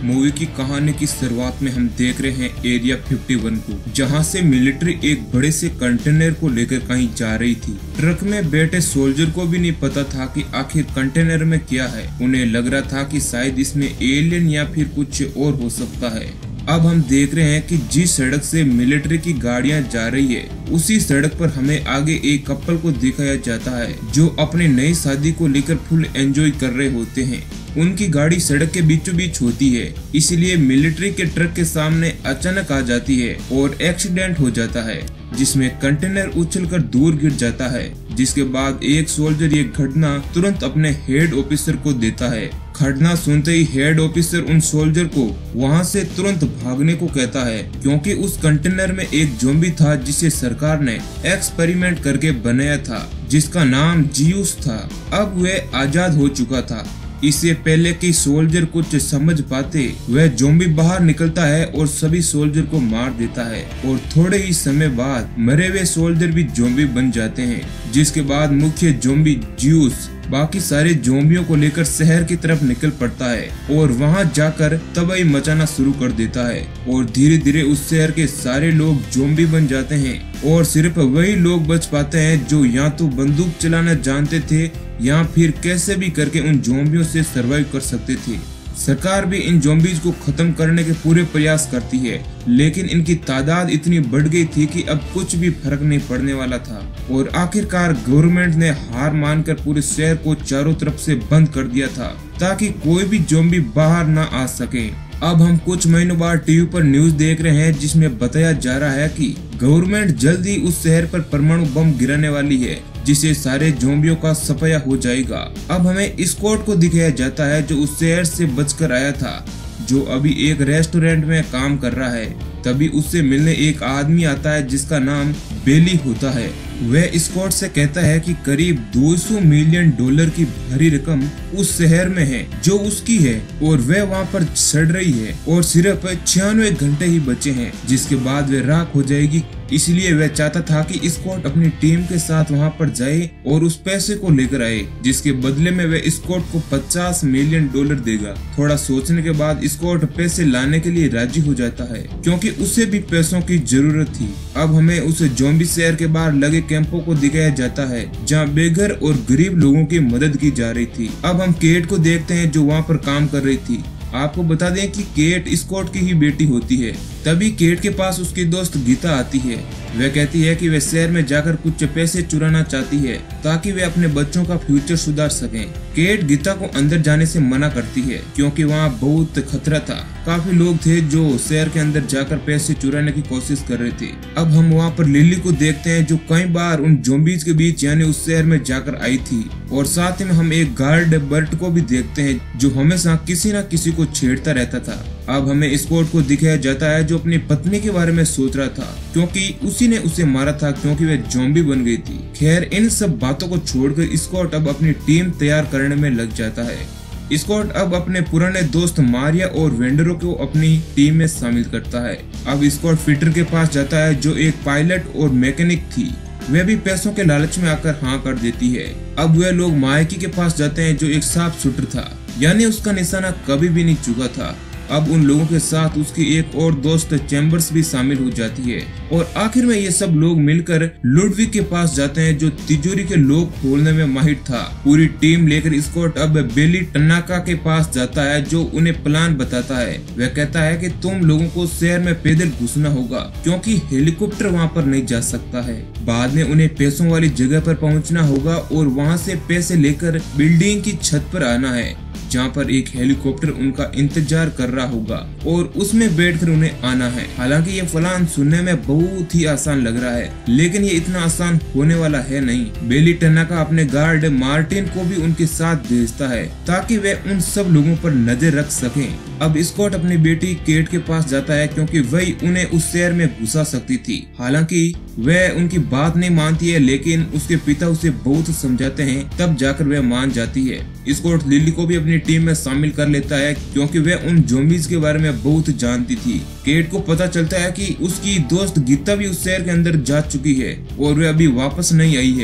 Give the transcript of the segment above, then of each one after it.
Movie की कहानी की शुरुआत में हम देख रहे हैं एरिया 51 को, जहां से मिलिट्री एक बड़े से कंटेनर को लेकर कहीं जा रही थी। ट्रक में बैठे सोल्जर को भी नहीं पता था कि आखिर कंटेनर में क्या है। उन्हें लग रहा था कि शायद इसमें एलियन या फिर कुछ और हो सकता है। अब हम देख रहे हैं कि जिस सड़क से मिलिट्री की गाड़ियां जा रही है, उसी सड़क पर हमें आगे एक कपल को दिखाया जाता है जो अपनी नई शादी को लेकर फुल एंजॉय कर रहे होते हैं। उनकी गाड़ी सड़क के बीचों बीच होती है, इसलिए मिलिट्री के ट्रक के सामने अचानक आ जाती है और एक्सीडेंट हो जाता है, जिसमें कंटेनर उछलकर दूर गिर जाता है। जिसके बाद एक सोल्जर ये घटना तुरंत अपने हेड ऑफिसर को देता है। घटना सुनते ही हेड ऑफिसर उन सोल्जर को वहां से तुरंत भागने को कहता है, क्योंकि उस कंटेनर में एक ज़ॉम्बी था जिसे सरकार ने एक्सपेरिमेंट करके बनाया था, जिसका नाम जियूस था। अब वह आजाद हो चुका था। इससे पहले कि सोल्जर कुछ समझ पाते, वह ज़ॉम्बी बाहर निकलता है और सभी सोल्जर को मार देता है और थोड़े ही समय बाद मरे हुए सोल्जर भी ज़ॉम्बी बन जाते हैं। जिसके बाद मुख्य ज़ॉम्बी जियूस बाकी सारे ज़ॉम्बियों को लेकर शहर की तरफ निकल पड़ता है और वहां जाकर तबाही मचाना शुरू कर देता है और धीरे धीरे उस शहर के सारे लोग ज़ॉम्बी बन जाते हैं और सिर्फ वही लोग बच पाते हैं जो या तो बंदूक चलाना जानते थे या फिर कैसे भी करके उन ज़ॉम्बियों से सरवाइव कर सकते थे। सरकार भी इन ज़ॉम्बीज को खत्म करने के पूरे प्रयास करती है, लेकिन इनकी तादाद इतनी बढ़ गई थी कि अब कुछ भी फर्क नहीं पड़ने वाला था और आखिरकार गवर्नमेंट ने हार मानकर पूरे शहर को चारों तरफ से बंद कर दिया था ताकि कोई भी ज़ॉम्बी बाहर न आ सके। अब हम कुछ महीनों बाद टीवी पर न्यूज देख रहे हैं जिसमें बताया जा रहा है कि गवर्नमेंट जल्द ही उस शहर पर परमाणु बम गिराने वाली है, जिससे सारे ज़ॉम्बियों का सफाया हो जाएगा। अब हमें स्कॉट को दिखाया जाता है जो उस शहर से बचकर आया था, जो अभी एक रेस्टोरेंट में काम कर रहा है। तभी उससे मिलने एक आदमी आता है जिसका नाम बेली होता है। वह स्कॉट से कहता है कि करीब $200 मिलियन की भारी रकम उस शहर में है जो उसकी है और वह वहां पर सड़ रही है और सिर्फ 96 घंटे ही बचे हैं, जिसके बाद वह राख हो जाएगी। इसलिए वह चाहता था कि स्कॉट अपनी टीम के साथ वहां पर जाए और उस पैसे को लेकर आए, जिसके बदले में वह स्कॉट को $50 मिलियन देगा। थोड़ा सोचने के बाद स्कॉट पैसे लाने के लिए राजी हो जाता है, क्योंकि उसे भी पैसों की जरूरत थी। अब हमें उस ज़ॉम्बी शहर के बाहर लगे कैंपों को दिखाया जाता है जहां बेघर और गरीब लोगों की मदद की जा रही थी। अब हम केट को देखते हैं जो वहां पर काम कर रही थी। आपको बता दें कि केट स्कॉट की ही बेटी होती है। तभी केट के पास उसकी दोस्त गीता आती है। वह कहती है कि वह शहर में जाकर कुछ पैसे चुराना चाहती है ताकि वे अपने बच्चों का फ्यूचर सुधार सकें। केट गीता को अंदर जाने से मना करती है क्योंकि वहाँ बहुत खतरा था। काफी लोग थे जो शहर के अंदर जाकर पैसे चुराने की कोशिश कर रहे थे। अब हम वहाँ पर लिली को देखते हैं जो कई बार उन ज़ॉम्बीज के बीच यानी उस शहर में जाकर आई थी, और साथ में हम एक गार्ड बर्ट को भी देखते हैं जो हमेशा किसी न किसी को छेड़ता रहता था। अब हमें स्कॉट को दिखाया जाता है जो अपनी पत्नी के बारे में सोच रहा था, क्योंकि उसी ने उसे मारा था क्योंकि वह ज़ॉम्बी बन गई थी। खैर, इन सब बातों को छोड़कर स्कॉट अब अपनी टीम तैयार करने में लग जाता है। स्कॉट अब अपने पुराने दोस्त मारिया और वेंडरो को अपनी टीम में शामिल करता है। अब स्कॉट पीटर के पास जाता है जो एक पायलट और मैकेनिक थी। वह भी पैसों के लालच में आकर हाँ कर देती है। अब वह लोग माइकी के पास जाते हैं जो एक साफ शूटर था, यानी उसका निशाना कभी भी नहीं चूका था। अब उन लोगों के साथ उसकी एक और दोस्त चैम्बर्स भी शामिल हो जाती है और आखिर में ये सब लोग मिलकर लुडविग के पास जाते हैं जो तिजोरी के लॉक खोलने में माहिर था। पूरी टीम लेकर स्कॉट अब बेली टन्नाका के पास जाता है जो उन्हें प्लान बताता है। वह कहता है कि तुम लोगों को शहर में पैदल घुसना होगा क्योंकि हेलीकॉप्टर वहाँ पर नहीं जा सकता है। बाद में उन्हें पैसों वाली जगह पर पहुँचना होगा और वहाँ से पैसे लेकर बिल्डिंग की छत पर आना है जहाँ पर एक हेलीकॉप्टर उनका इंतजार कर रहा होगा और उसमें बैठकर उन्हें आना है। हालांकि ये प्लान सुनने में बहुत ही आसान लग रहा है, लेकिन ये इतना आसान होने वाला है नहीं। बेली टन्नाका अपने गार्ड मार्टिन को भी उनके साथ भेजता है ताकि वे उन सब लोगों पर नजर रख सकें। अब स्कॉट अपनी बेटी केट के पास जाता है क्योंकि वही उन्हें उस शहर में घुसा सकती थी। हालांकि वह उनकी बात नहीं मानती है, लेकिन उसके पिता उसे बहुत समझाते हैं, तब जाकर वह मान जाती है। स्कॉट लिली को भी अपनी टीम में शामिल कर लेता है क्योंकि वह उन ज़ॉम्बीज के बारे में बहुत जानती थी। केट को पता चलता है कि उसकी दोस्त गीता भी उस शहर के अंदर जा चुकी है और वह अभी वापस नहीं आई है।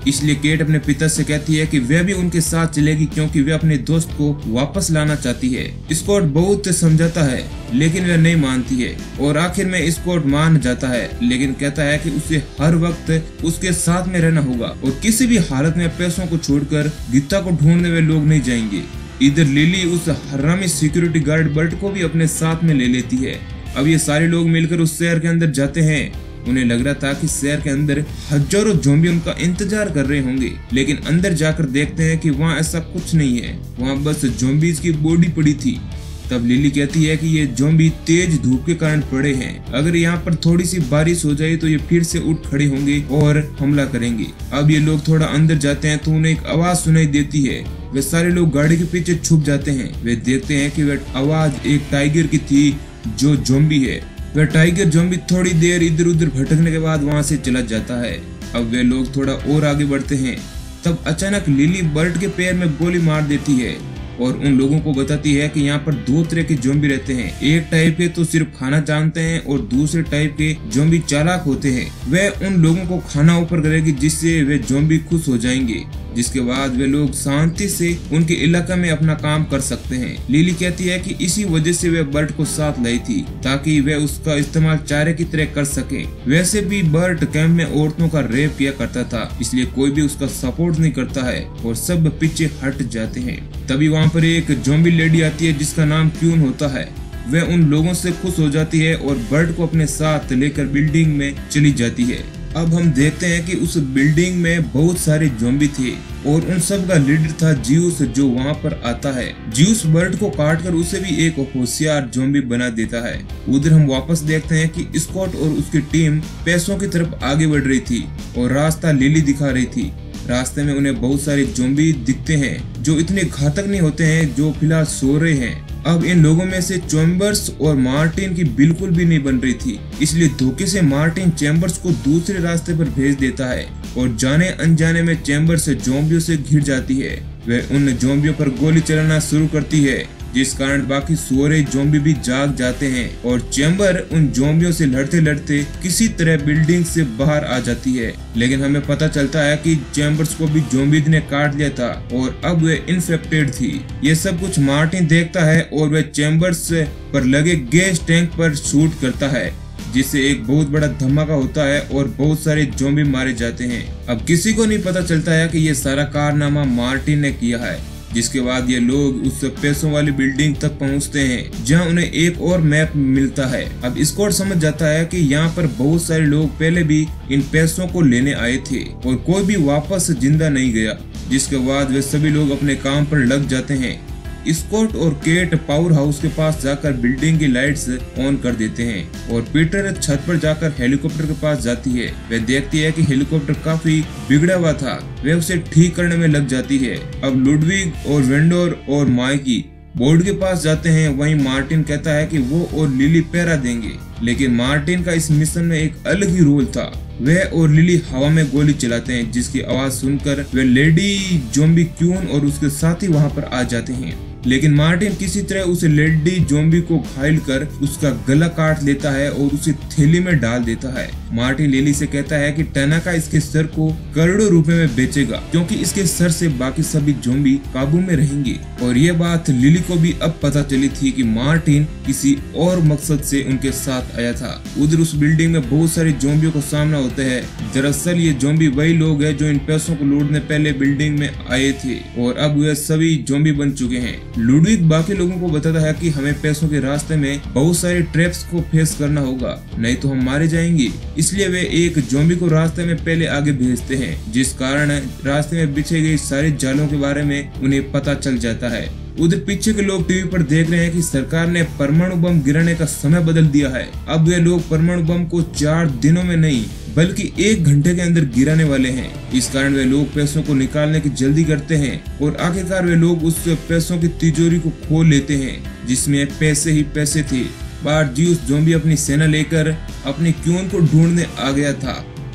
इसलिए केट अपने पिता से कहती है कि वह भी उनके साथ चलेगी क्योंकि वह अपने दोस्त को वापस लाना चाहती है। स्कॉट बहुत समझाता है लेकिन वह नहीं मानती है और आखिर में स्कॉट मान जाता है, लेकिन कहता है कि उसे हर वक्त उसके साथ में रहना होगा और किसी भी हालत में पैसों को छोड़कर गीता को ढूंढने वे लोग नहीं जाएंगे। इधर लिली उस हरामी सिक्योरिटी गार्ड बर्ट को भी अपने साथ में ले लेती है। अब ये सारे लोग मिलकर उस शहर के अंदर जाते हैं। उन्हें लग रहा था कि शहर के अंदर हजारों ज़ॉम्बी उनका इंतजार कर रहे होंगे, लेकिन अंदर जाकर देखते हैं कि वहाँ ऐसा कुछ नहीं है, वहाँ बस ज़ॉम्बीज की बॉडी पड़ी थी। तब लिली कहती है कि ये ज़ॉम्बी तेज धूप के कारण पड़े हैं, अगर यहाँ पर थोड़ी सी बारिश हो जाए तो ये फिर से उठ खड़े होंगे और हमला करेंगे। अब ये लोग थोड़ा अंदर जाते हैं तो उन्हें एक आवाज सुनाई देती है। वे सारे लोग गाड़ी के पीछे छुप जाते हैं। वे देखते हैं कि वह आवाज एक टाइगर की थी जो ज़ॉम्बी है। वह टाइगर ज़ॉम्बी थोड़ी देर इधर उधर भटकने के बाद वहाँ से चला जाता है। अब वे लोग थोड़ा और आगे बढ़ते हैं। तब अचानक लिली बर्ट के पैर में गोली मार देती है और उन लोगों को बताती है कि यहाँ पर दो तरह के ज़ॉम्बी रहते हैं। एक टाइप के तो सिर्फ खाना जानते हैं और दूसरे टाइप के ज़ॉम्बी चालाक होते हैं। वह उन लोगों को खाना ऊपर करेगी जिससे वे ज़ॉम्बी खुश हो जाएंगे, जिसके बाद वे लोग शांति से उनके इलाका में अपना काम कर सकते हैं। लिली कहती है कि इसी वजह से वे बर्ट को साथ लाई थी ताकि वे उसका इस्तेमाल चारे की तरह कर सके। वैसे भी बर्ट कैंप में औरतों का रेप किया करता था, इसलिए कोई भी उसका सपोर्ट नहीं करता है और सब पीछे हट जाते हैं। तभी वहाँ पर एक ज़ॉम्बी लेडी आती है जिसका नाम क्यून होता है। वह उन लोगों से खुश हो जाती है और बर्ट को अपने साथ लेकर बिल्डिंग में चली जाती है। अब हम देखते हैं कि उस बिल्डिंग में बहुत सारे ज़ॉम्बी थे और उन सब का लीडर था जियूस, जो वहाँ पर आता है। जियूस बर्ट को काटकर उसे भी एक होशियार ज़ॉम्बी बना देता है। उधर हम वापस देखते हैं कि स्कॉट और उसकी टीम पैसों की तरफ आगे बढ़ रही थी और रास्ता लिली दिखा रही थी। रास्ते में उन्हें बहुत सारे ज़ॉम्बी दिखते हैं जो इतने घातक नहीं होते हैं, जो फिलहाल सो रहे हैं। अब इन लोगों में से चैम्बर्स और मार्टिन की बिल्कुल भी नहीं बन रही थी, इसलिए धोखे से मार्टिन चैम्बर्स को दूसरे रास्ते पर भेज देता है और जाने अनजाने में चैम्बर्स ज़ॉम्बियों से घिर जाती है। वह उन ज़ॉम्बियों पर गोली चलाना शुरू करती है, जिस कारण बाकी सो रहे ज़ॉम्बी भी जाग जाते हैं और चैम्बर उन ज़ॉम्बियों से लड़ते लड़ते किसी तरह बिल्डिंग से बाहर आ जाती है। लेकिन हमें पता चलता है कि चैम्बर्स को भी ज़ॉम्बीज ने काट लिया था और अब वे इन्फेक्टेड थी। ये सब कुछ मार्टिन देखता है और वह चैम्बर्स पर लगे गैस टैंक पर शूट करता है, जिससे एक बहुत बड़ा धमाका होता है और बहुत सारे ज़ॉम्बी मारे जाते हैं। अब किसी को नहीं पता चलता है कि ये सारा कारनामा मार्टिन ने किया है। जिसके बाद ये लोग उस पैसों वाली बिल्डिंग तक पहुंचते हैं, जहां उन्हें एक और मैप मिलता है। अब स्कॉट समझ जाता है कि यहाँ पर बहुत सारे लोग पहले भी इन पैसों को लेने आए थे और कोई भी वापस जिंदा नहीं गया। जिसके बाद वे सभी लोग अपने काम पर लग जाते हैं। स्कॉट और केट पावर हाउस के पास जाकर बिल्डिंग की लाइट्स ऑन कर देते हैं और पीटर छत पर जाकर हेलीकॉप्टर के पास जाती है। वह देखती है कि हेलीकॉप्टर काफी बिगड़ा हुआ था। वह उसे ठीक करने में लग जाती है। अब लुडविग और वेंडोर और माइकी बोर्ड के पास जाते हैं। वहीं मार्टिन कहता है कि वो और लिली पहरा देंगे, लेकिन मार्टिन का इस मिशन में एक अलग ही रोल था। वह और लिली हवा में गोली चलाते हैं, जिसकी आवाज सुनकर वे लेडी ज़ॉम्बी क्यून और उसके साथी वहां पर आ जाते हैं। लेकिन मार्टिन किसी तरह उस लेडी ज़ॉम्बी को घायल कर उसका गला काट लेता है और उसे थैली में डाल देता है। मार्टिन लिली से कहता है कि टनाका इसके सर को करोड़ों रुपए में बेचेगा, क्योंकि इसके सर से बाकी सभी ज़ॉम्बी काबू में रहेंगे। और ये बात लिली को भी अब पता चली थी कि मार्टिन किसी और मकसद से उनके साथ आया था। उधर उस बिल्डिंग में बहुत सारे ज़ॉम्बियों का सामना होता है। दरअसल ये ज़ॉम्बी वही लोग हैं जो इन पैसों को लूटने पहले बिल्डिंग में आए थे और अब वे सभी ज़ॉम्बी बन चुके हैं। लुडविग बाकी लोगों को बताता है कि हमें पैसों के रास्ते में बहुत सारे ट्रैप्स को फेस करना होगा, नहीं तो हम मारे जाएंगे। इसलिए वे एक ज़ॉम्बी को रास्ते में पहले आगे भेजते हैं, जिस कारण रास्ते में बिछे गए सारे जालों के बारे में उन्हें पता चल जाता है। उधर पीछे के लोग टीवी पर देख रहे हैं कि सरकार ने परमाणु बम गिराने का समय बदल दिया है। अब वे लोग परमाणु बम को 4 दिनों में नहीं बल्कि 1 घंटे के अंदर गिराने वाले हैं। इस कारण वे लोग पैसों को निकालने की जल्दी करते हैं और आखिरकार वे लोग उस पैसों की तिजोरी को खोल लेते हैं, जिसमें पैसे ही पैसे थे। बाहर जियूस ज़ॉम्बी अपनी सेना लेकर अपनी क्यून को ढूंढने आ गया था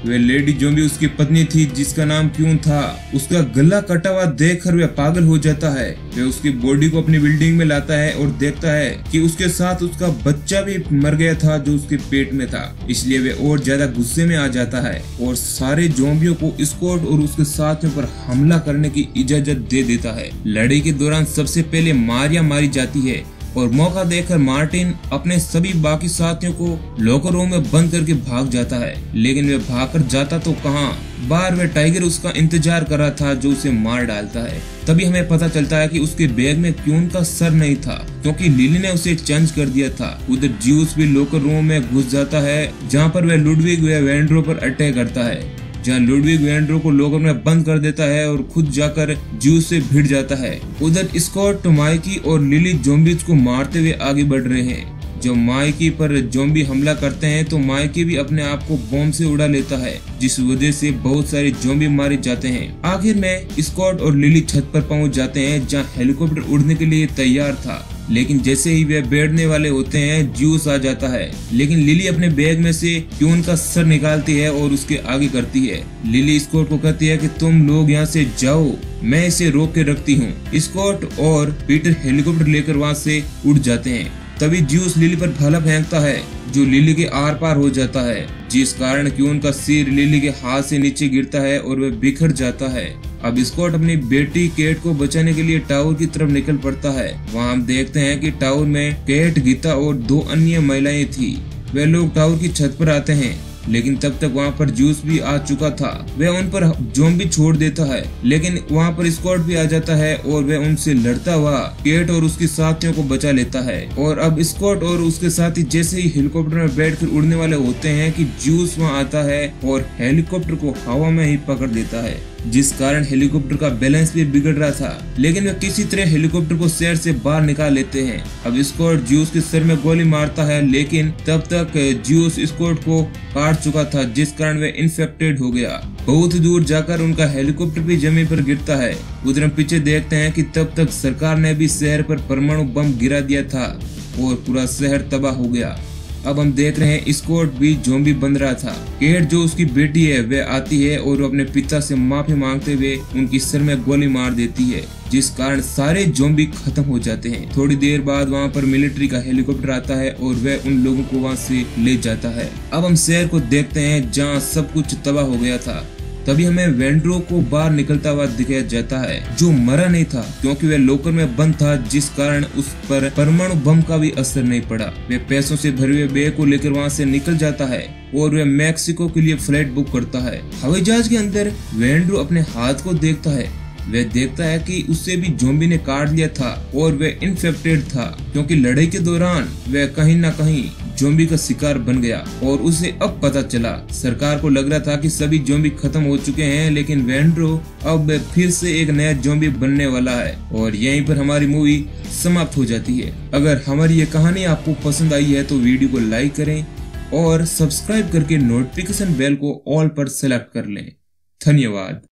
वे लेडी जोम्बी उसकी पत्नी थी जिसका नाम क्यून था। उसका गला कटा हुआ देखकर वह पागल हो जाता है। वह उसकी बॉडी को अपनी बिल्डिंग में लाता है और देखता है कि उसके साथ उसका बच्चा भी मर गया था जो उसके पेट में था। इसलिए वह और ज्यादा गुस्से में आ जाता है और सारे जोम्बियों को स्कॉट और उसके साथियों पर हमला करने की इजाजत दे देता है। लड़ाई के दौरान सबसे पहले मारिया मारी जाती है और मौका देखकर मार्टिन अपने सभी बाकी साथियों को लॉकर रूम में बंद करके भाग जाता है। लेकिन वह भागकर जाता तो कहाँ, बाहर वह टाइगर उसका इंतजार कर रहा था जो उसे मार डालता है। तभी हमें पता चलता है कि उसके बैग में क्यून का सर नहीं था क्योंकि लिली ने उसे चेंज कर दिया था। उधर ज्यूस भी लॉकर रूम में घुस जाता है जहाँ पर वह लुडविग व वेंड्रो पर अटैक करता है, जहाँ लुडविग वेंड्रो को लॉकर में बंद कर देता है और खुद जाकर ज्यूस से भिड़ जाता है। उधर स्कॉट माइकी और लिली जोम्बीज को मारते हुए आगे बढ़ रहे हैं। जब माइकी पर जोम्बी हमला करते हैं तो माइकी भी अपने आप को बॉम्ब से उड़ा लेता है जिस वजह से बहुत सारे जोम्बी मारे जाते हैं। आखिर में स्कॉट और लिली छत पर पहुंच जाते हैं जहां हेलीकॉप्टर उड़ने के लिए तैयार था। लेकिन जैसे ही वे बैठने वाले होते हैं ज्यूस आ जाता है। लेकिन लिली अपने बैग में से क्यून का सर निकालती है और उसके आगे करती है। लिली स्कॉट को कहती है कि तुम लोग यहाँ से जाओ, मैं इसे रोक के रखती हूँ। स्कॉट और पीटर हेलीकॉप्टर लेकर वहाँ से उड़ जाते हैं। तभी ज्यूस लिली पर भाला फेंकता है जो लिली के आर पार हो जाता है जिस कारण क्यून का सिर लिली के हाथ से नीचे गिरता है और वह बिखर जाता है। अब स्कॉट अपनी बेटी केट को बचाने के लिए टावर की तरफ निकल पड़ता है। वहाँ हम देखते हैं कि टावर में केट, गीता और 2 अन्य महिलाएं थी। वे लोग टावर की छत पर आते हैं लेकिन तब तक वहाँ पर ज्यूस भी आ चुका था। वह उन पर जोम्बी छोड़ देता है लेकिन वहाँ पर स्कॉट भी आ जाता है और वह उनसे लड़ता हुआ केट और उसके साथियों को बचा लेता है। और अब स्कॉट और उसके साथी जैसे ही हेलीकॉप्टर में बैठकर उड़ने वाले होते हैं कि ज्यूस वहाँ आता है और हेलीकॉप्टर को हवा में ही पकड़ देता है जिस कारण हेलीकॉप्टर का बैलेंस भी बिगड़ रहा था। लेकिन वे किसी तरह हेलीकॉप्टर को शहर से बाहर निकाल लेते हैं। अब स्कॉट ज्यूस के सर में गोली मारता है लेकिन तब तक ज्यूस स्कॉट को काट चुका था जिस कारण वे इन्फेक्टेड हो गया। बहुत दूर जाकर उनका हेलीकॉप्टर भी जमीन पर गिरता है। उधर हम पीछे देखते हैं कि तब तक सरकार ने भी शहर पर परमाणु बम गिरा दिया था और पूरा शहर तबाह हो गया। अब हम देख रहे हैं स्कॉट भी जोम्बी बन रहा था। केट जो उसकी बेटी है वह आती है और अपने पिता से माफी मांगते हुए उनकी सर में गोली मार देती है जिस कारण सारे जोम्बी खत्म हो जाते हैं। थोड़ी देर बाद वहाँ पर मिलिट्री का हेलीकॉप्टर आता है और वह उन लोगों को वहाँ से ले जाता है। अब हम शहर को देखते हैं जहाँ सब कुछ तबाह हो गया था। तभी हमें वेंड्रो को बाहर निकलता हुआ दिखाया जाता है जो मरा नहीं था क्योंकि वह लॉकर में बंद था जिस कारण उस पर परमाणु बम का भी असर नहीं पड़ा। वह पैसों से भरे हुए बैग को लेकर वहाँ से निकल जाता है और वह मैक्सिको के लिए फ्लाइट बुक करता है। हवाई जहाज के अंदर वेंड्रो अपने हाथ को देखता है। वह देखता है कि उसे भी जोम्बी ने काट लिया था और वह इन्फेक्टेड था क्योंकि लड़ाई के दौरान वह कहीं न कहीं जोम्बी का शिकार बन गया। और उसे अब पता चला, सरकार को लग रहा था कि सभी जोम्बी खत्म हो चुके हैं लेकिन वेंड्रो अब फिर से एक नया जोम्बी बनने वाला है। और यहीं पर हमारी मूवी समाप्त हो जाती है। अगर हमारी ये कहानी आपको पसंद आई है तो वीडियो को लाइक करें और सब्सक्राइब करके नोटिफिकेशन बेल को ऑल पर सेलेक्ट कर लें। धन्यवाद।